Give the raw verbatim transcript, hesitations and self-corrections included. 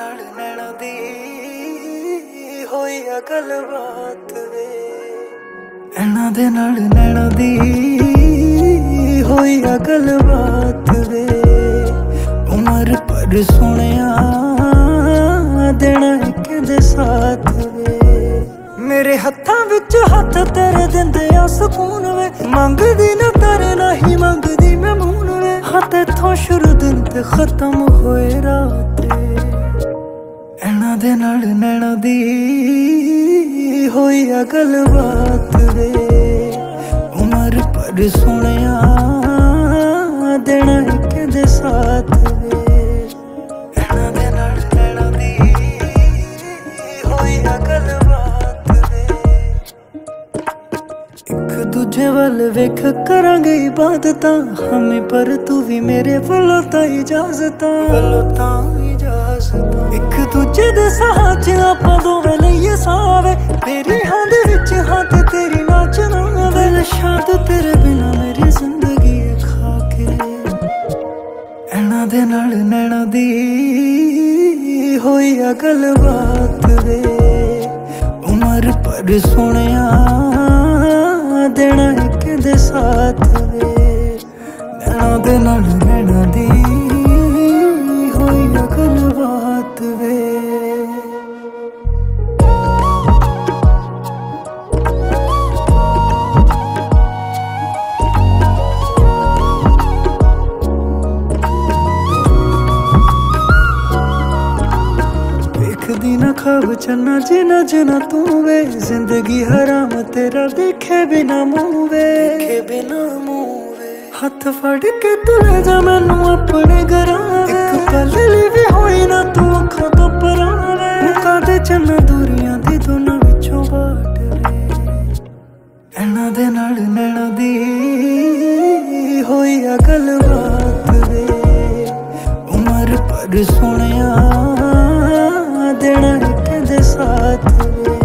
नाल नैना दी होई आ गलबात वे, नैना दे नाल नैना दी होई आ गलबात वे। उमर पर सोहणिया देना इक दे साथ वे, मेरे हत्थां विच हत्थ तेरे दिंदे आ सुकून वे। मंगदी ना तेरे नहीं मंगदी मैं मून वे, हाँ तेथों शुरू दिन ते खत्म होए रात। नैना दे नाल नैना दी होई आ गलबात वे, उमर पर सोहणिया देना इक दे साथ वे। नैना दे नाल नैना दी होई आ गलबात वे, एक दूजे वल वेख करांगे इबादतां हमें, पर तू भी मेरे वल्लों तां इजाजतां वल्लों तां इजाजतां। एक दूजे दे साह च आपां दोवें लईए सावे, तेरी हां दे विच हां ते तेरी नाचना वे। शाद तेरे बिना मेरी जिंदगी खा के, नैना दे नाल नैना दी होई आ गलबात वे। उमर पर सोहणिया देना इक दे साथ वे, नैना दे नाल नैना दी होई आ गलबात वे। देखदी ना ख्वाब चन्ना जिना जिना तू वे, जिंदगी हराम तेरा देखे बिना मुँह वे, देखे बिना मुँह वे। हथ फड़ के तू ले जा मैनू अपने घरां वे, एक पल ली भी होई ना तू अखां तो परां वे। मुका दे चन्ना दूरियां दी दोनां विचों बाट वे, नैना दे नाल नैना दी होई आ गलबात वे। उमर पर सोहणिया देना इक दे साथ वे।